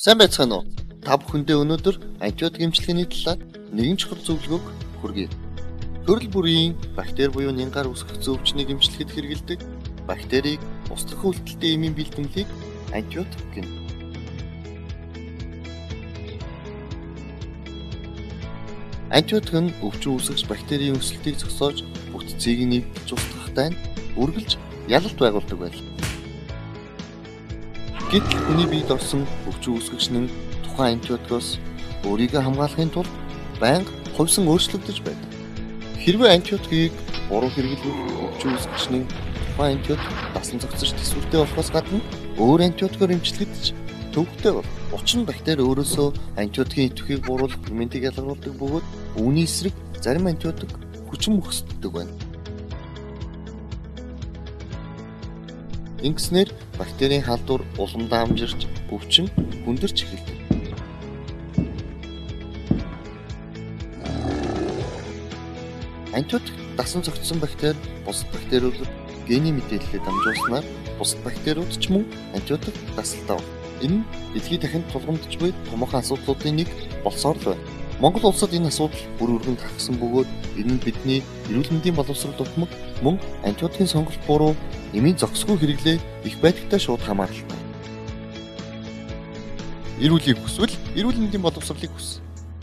Сайн байцгаана уу? Та бүхэндээ өнөөдөр антибиотик эмчилгээний талаар нэгэн чухал зөвлөгөөг хүргэе. Төрөл бүрийн бактери буюу нянгаар үүсгэх зөвчнийг эмчлэхэд хэрэгэлдэг бактерийг устгах үйлдэлтэй эмийн бэлтгэлийг антибиотик гэнэ. Антибиотик нь өвчин үүсгэж бактерийн өсөлтийг зогсоож бүтцийг нэгдэж устгахтай нь үргэлж ялалт байгуулдаг байл. Гэтэл хүний биед орсон өвчин үүсгэгч нь тухайн антибиотикоос өөрийгөө хамгаалахын тулд байнга хувьсан өөрчлөгдөж байдаг. Хэрвээ антибиотикийг буруу хэрэглэвэл өвчин үүсгэгч нь тухайн антибиотик дасан зогсож тэсвэртэй болохоос гадна өөр антибиотикоор эмчлэхэд ч төвөгтэй бол. Учир нь бактери өөрөөсөө антибиотикийн идэвхийг бууруулах ферментийг ялгаруулдаг бөгөөд үүний эсрэг зарим антибиотик хүчин мөхсддөг байна. Ингэснээр бактерийн халдвар уламдаа амжирч өвчин хүндэрч эхэлдэг. Антибиотик дасан зогссон бактери бусад бактериудад генийн мэдээлэлээ дамжуулснаар бусад бактериуд ч мөн антибиотик дасалтаа байна. Энэ нь дэлхийд дахинд тулгамдж буй томоохон асуудлуудын нэг болсоор л байна. Монгол улсад энэ асуудал бүр өргөнд хагасан бөгөөд энэ нь бидний эрүүл мэндийн боловсрол дутмаг мөн антибиотикийн сонголт буруу эмийн зохисгүй хэрэглээ их байдагтай шууд хамааралтай. Эрүүлийг хүсвэл эрүүл мэндийн боловсролыг хүс.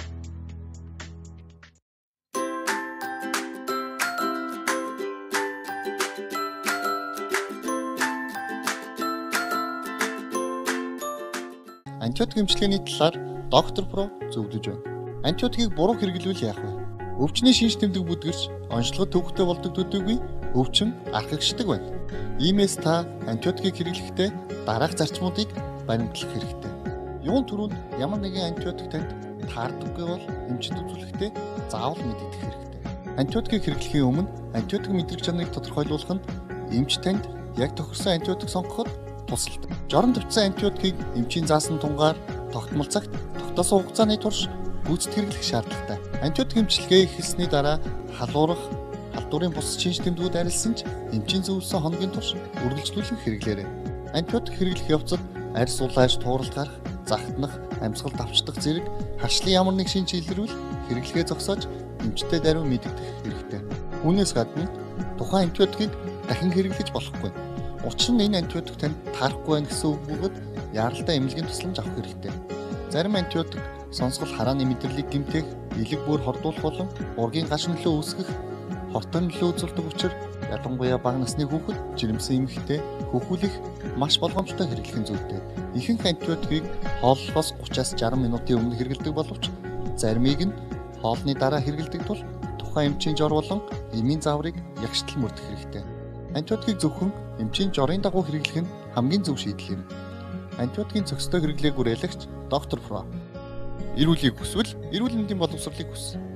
Антибиотик эмчилгээний талаар доктор Про зөвлөж байна. Антибиотикийг буруу хэрэглэвэл яах вэ? Өвчний шинж тэмдэг бүдгэрч онцлогод төвөгтэй болдог төдийгүй өвчин архагшдаг байна. Иймээс та антибиотикийг хэрэглэхдээ дараах зарчмуудыг баримтлах хэрэгтэй. Юун түрүүнд ямар нэгэн антибиотик танд таардаггүй бол эмчид үзүүлэхдээ заавал мэдэгдэх хэрэгтэй. Антибиотикийг хэрэглэхийн өмнө антибиотик мэдрэг чанарыг тодорхойлуулах нь эмч танд яг тохирсон антибиотик сонгоход тусалдаг. Жорон төвчсөн антибиотикийг эмчийн заасан тунгаар тогтмол цагт тогтоосон хугацааны турш гүйцэд хэрэглэх шаардлагатай. Антибиотик эмчилгээ эхэлсний дараа халдварын бус шинж тэмдгүүд арилсан ч эмчийн зөвлөсөн хоногийн турш үргэлжлүүлэн хэрэглээрэй. Антибиотик хэрэглэх явцад арьс улааж тууралт гарах, захтнах, амьсгалд авчдах зэрэг харшлын ямар нэг шинж илэрвэл хэрэглэгээ зогсоож эмчтэй даруй мэдэгдэх хэрэгтэй. Үүнээс гадна тухайн антибиотикийг дахин хэрэглэж болохгүй. Учир нь энэ антибиотик танд таарахгүй байх гэсэн үг бөгөөд яаралтай эмнэлгийн тусламж авах хэрэгтэй. Зарим антибиотик сонсгол харааны мэдрэлийг гэмтэх, элэг бүр хордуулах болон ургийн гаш нөлөө үүсгэх, хортон нөлөө үзүүлдэг учраас ялангуяа бага насны хүүхэд, жирэмсэн эмэгтэй хөвгүүлэх маш болгоомжтой хэрэглэх нь зүйтэй. Ихэнх антибиотикийг хооллохоос 30-аас 60 минутын өмнө хэрэглэдэг боловч заримыг нь хоолны дараа хэрэглэдэг тул тухайн эмчийн жор болон эмийн зааврыг ягштал мөрдөх хэрэгтэй. Антибиотикийг зөвхөн эмчийн жорын дагуу хэрэглэх нь хамгийн зөв шийдэл юм. Антибиотикийн зохистой хэрэглээг уриалагч доктор Про. Эрүүлийг хүсвэл эрүүл мэндийн боловсролыг хүс.